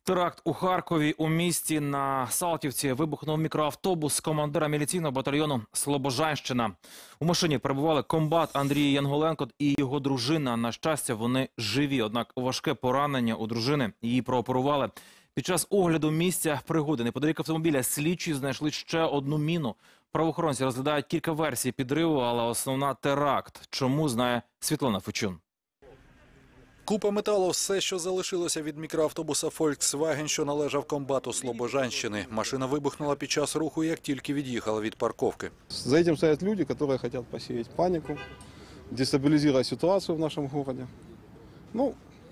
Теракт у Харкові. У місті на Салтівці вибухнув мікроавтобус командира міліційного батальйону «Слобожанщина». У машині перебували комбат Андрій Янголенко і його дружина. На щастя, вони живі, однак важке поранення у дружини. Її прооперували. Під час огляду місця пригоди неподалік автомобіля слідчі знайшли ще одну міну. Правоохоронці розглядають кілька версій підриву, але основна – теракт. Чому, знає Світлана Фечун. Купа металу – все, що залишилося від мікроавтобуса Volkswagen, що належав комбату Слобожанщини. Машина вибухнула під час руху, як тільки від'їхала від парковки. За этим стоят люди, которые хотят посеять панику, дестабилизировать ситуацию в нашем городе. Ну,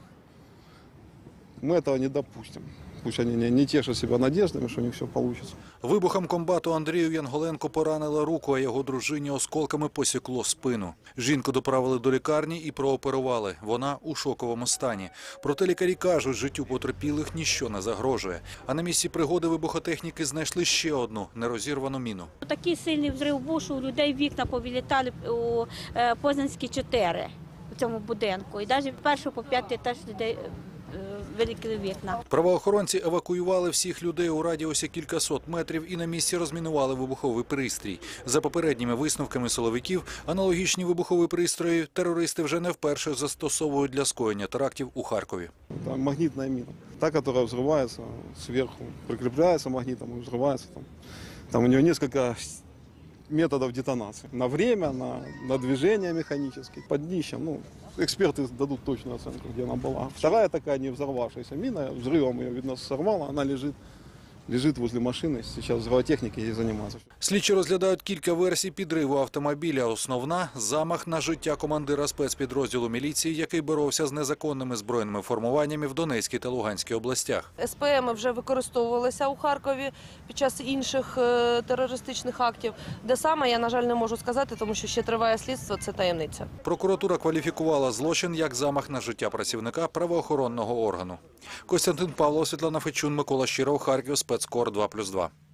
мы этого не допустим. Пусть они не тешат себя надеждами, что у них все получится. Вибухом комбату Андрію Янголенку поранило руку, а його дружині осколками посікло спину. Жінку доправили до лікарні і прооперували. Вона у шоковому стані. Проте лікарі кажуть, життю потерпілих ніщо не загрожує. А на місці пригоди вибухотехніки знайшли ще одну нерозірвану міну. Такий сильний взрив був, що у людей вікна повилітали у Позанській 4 у цьому будинку. І навіть першого по 5-й теж людей вилетіли вікна. Правоохоронці евакуювали всіх людей у радіусі кількасот метрів і на місці розмінували вибуховий пристрій. За попередніми висновками силовиків, аналогічні вибухові пристрої терористи вже не вперше застосовують для скоєння терактів у Харкові. Это магнитная мина, та, которая взрывается сверху, прикрепляется магнитом и взрывается. Там у нее несколько методов детонации. На время, на движение механическое. Под днищем, эксперты дадут точную оценку, где она была. Вторая такая не взорвавшаяся мина, взрывом ее, видно, сорвала, она лежит возле машины, сейчас взрывотехники ей занимаются. Слідчі розглядають кілька версій підриву автомобіля. Основна – замах на життя командира спецпідрозділу міліції, який боровся з незаконними збройними формуваннями в Донецькій та Луганській областях. СПМ вже використовувалися у Харкові під час інших терористичних актів. Де саме, я, на жаль, не можу сказати, тому що ще триває слідство, це таємниця. Прокуратура кваліфікувала злочин як замах на життя працівника правоохоронного органу. Костянтин Павлов, Світлана Фечун, Микола Щиров, Харків, Спецкор 2+2.